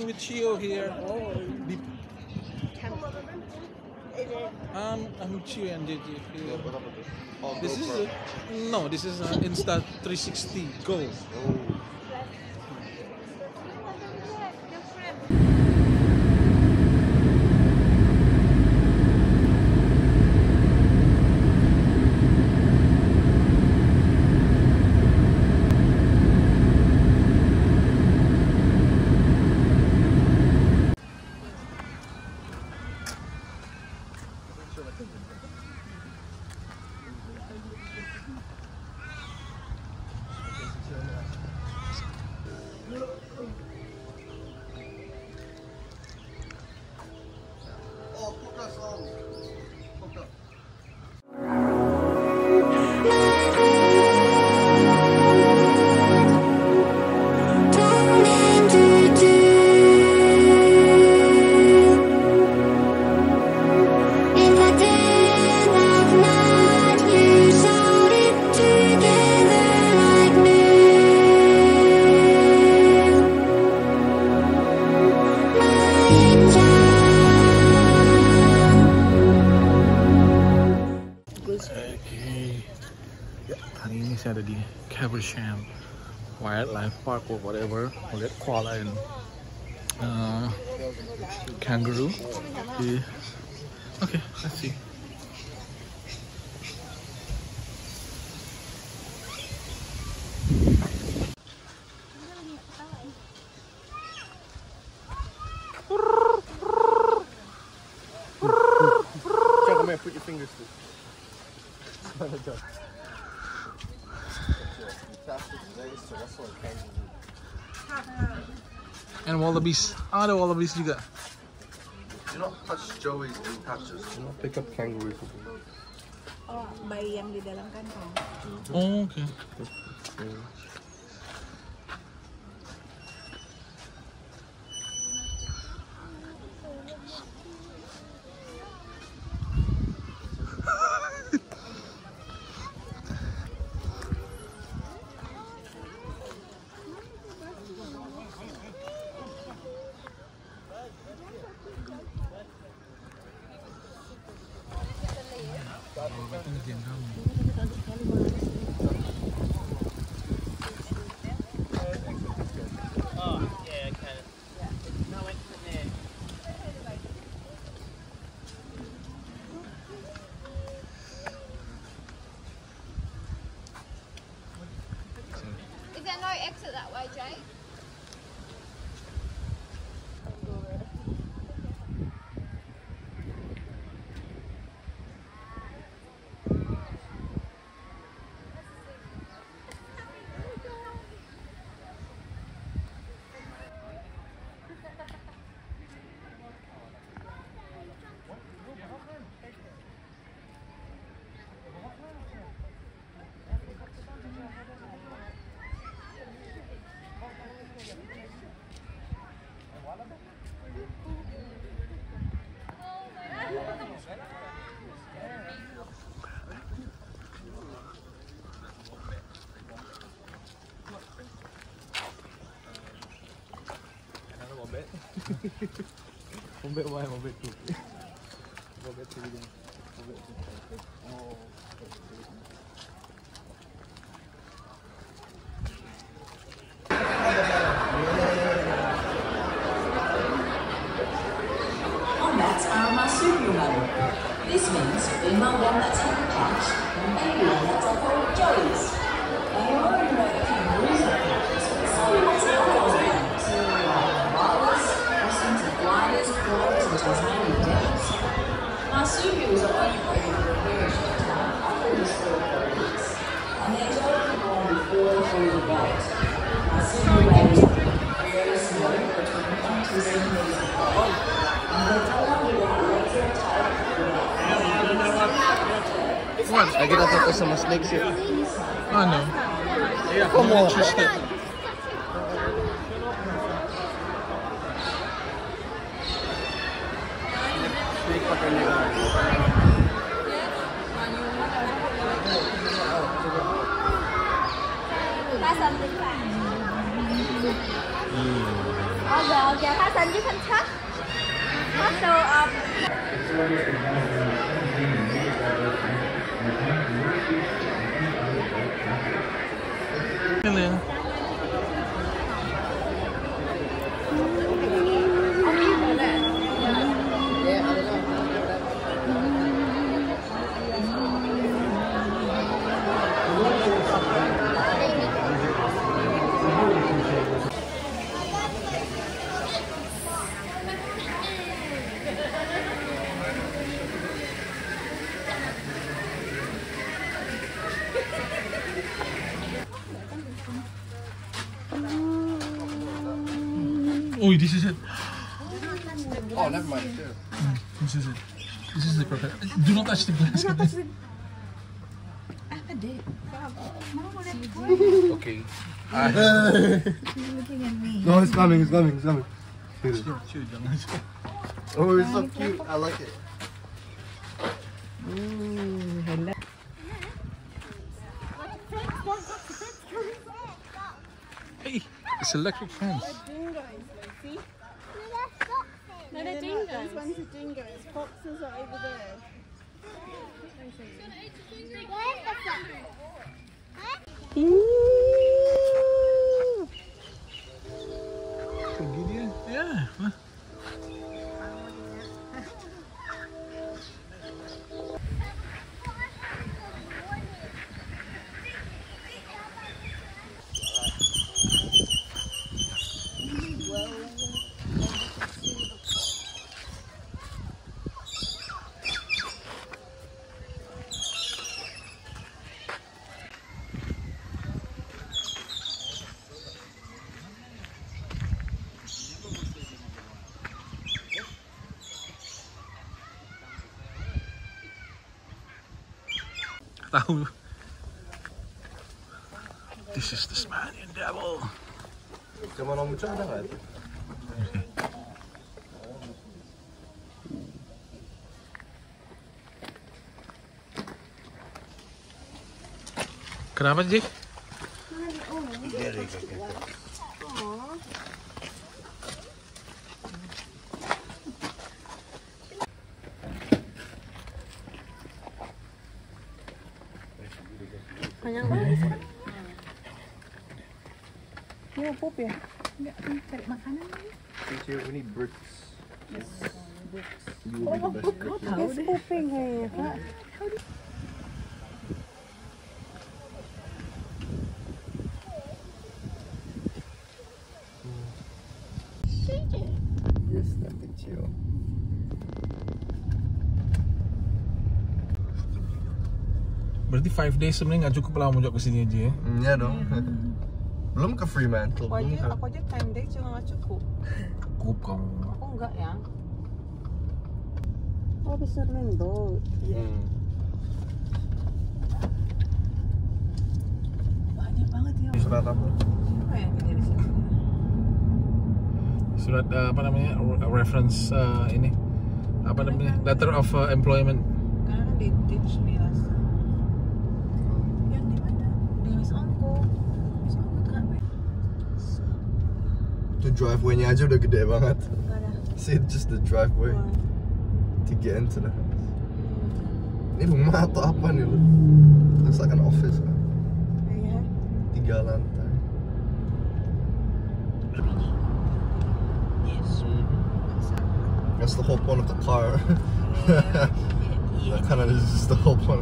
with Chio here. Oh, The- I'm with Chio and JJ here. This is no, this is an Insta360 Go. Hari ini saya ada di Caversham Wildlife Park or whatever. We'll get koala and kangaroo. Yeah. Okay, let's see. Check, man, put your fingers through. And wallabies. Ada wallabies juga. Do not touch Joey's in patches. Do not pick up kangaroos. Oh, bayi yang di dalam kantong. Oh, okay. Is there no exit that way, Jay? One bit one bit two. One bit two again. One bit two. Oh. On that's our marsupial model. This means female walnuts have a pouch and baby walnuts are called joeys. Now you already know that kangaroos have pouches, but so do lots of other organisms, like koalas, opossums and gliders, crows and Tasmanian devils. Marsupials are only breeding for a very short time, often just 4 or 4 weeks, and they're totally born before they fully developed. Marsupial babies are very small, between 1 to 2 centimeters apart, and they're born without legs or a tail. I get up for some snakes here. Oh no. Yeah, come on. Interested. That's something fast. Okay, Hassan, you can touch. So, Ano yan? Oh, this is it. Oh, never mind. This is it. This is the perfect. Do not touch the glass. Okay. Looking at me. No, it's coming. It's coming. It's coming. Jangan. Oh, it's so cute. I like it. Hello. Hey, it's electric fence. no, they're dingoes. This one's a dingoes. Foxes are over there. Pergi dia. Yeah. Huh? Tahu. This is the Tasmanian devil. Coba nomor ada nggak itu? Kenapa sih? Banyak banget. Ini mau pup ya? Enggak, cari makanan lagi. We need bricks. Yes. You will be the best brick. It's pooping kayaknya, Kak. Yes, that kecil. Berarti 5 days sebenarnya nggak cukup lah mau ke sini aja ya? Iya dong. Belum ke Fremantle. Belum ke. Aku aja 10 days juga nggak cukup. Cukup kamu. Aku enggak ya. Oh, bisa boat. Banyak banget ya. Surat apa? Apa yang kerja di sini? Surat apa namanya? Reference ini. Apa namanya? Letter of employment. Karena kan di teach me last time. Yang di mana? Di Miss Ongko. Miss Ongko tuh kan Tuh driveway-nya aja udah gede banget. nggak ada. See, just the driveway to get into the house. Ini rumah atau apa nih lu? Looks like an office kan? Iya. 3 lantai. Yes. That's the whole point of the car. That kind of is just the whole point.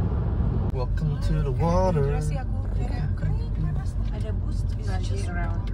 Welcome to the water. Jelasin aku. Ada bus bisa around.